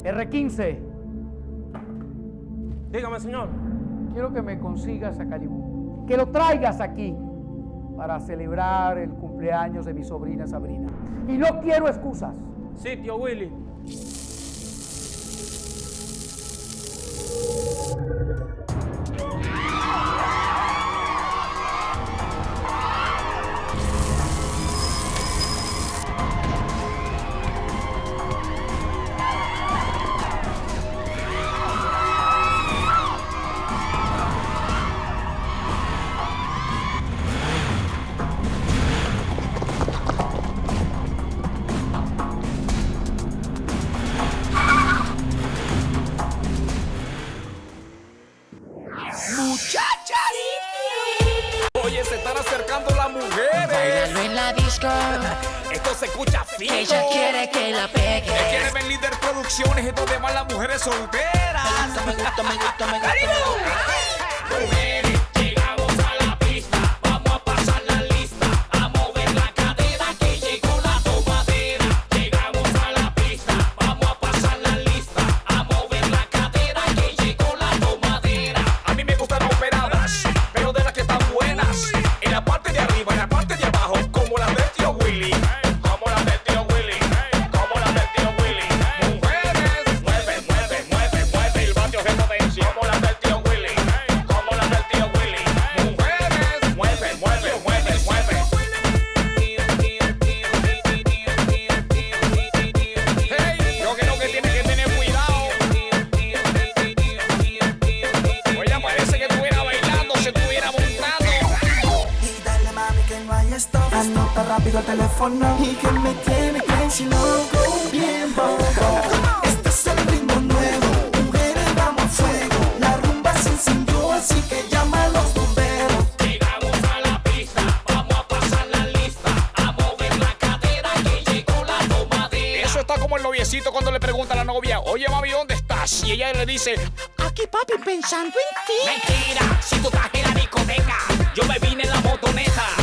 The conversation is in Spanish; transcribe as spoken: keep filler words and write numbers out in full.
erre quince. Dígame, señor. Quiero que me consigas a Calibú, que lo traigas aquí para celebrar el cumpleaños de mi sobrina Sabrina. Y no quiero excusas. Sí, tío Willy. Oye, se están acercando las mujeres. Báilalo en la disco. Esto se escucha fino. Ella quiere que la pegue. Ella quiere ver líder producciones. Esto de más las mujeres solteras. Me gusta, me gusta, me gusta, me gusta. Mujeres, llegamos a la pista. Vamos a pasar la lista. A mover la cadera que llegó la tomadera. Llegamos a la pista. Vamos a pasar la lista. A mover la cadera que llegó la tomadera. A mí me gustan las operadas, pero de las que están buenas. En la parte de arriba, en la parte de abajo, como la del tío Willy. Como la del tío Willy. Como la del tío Willy. Mujeres, mueve, mueve, mueve, mueve el patio de potencia. Como la del tío Willy. Como la del tío Willy. Mujeres, mueve, mueve, mueve, mueve. Hey, yo creo que tiene que tener cuidado. Oye, parece que estuviera bailando, se estuviera montando. Y dale mami que no hay stop. Anota rápido el teléfono y que me tiene crazy loco. Bien bobo. Este es el ritmo nuevo. Mujeres vamos a fuego. La rumba se encendió así que llama a los bomberos. Llegamos a la pista, vamos a pasar la lista. A mover la cadera que llegó la tomadera. Eso está como el noviecito cuando le pregunta a la novia: oye mami, ¿dónde estás? Y ella le dice: Aquí papi pensando en ti. mentira, si tú estás en la discoteca, yo me vine en la motoneta.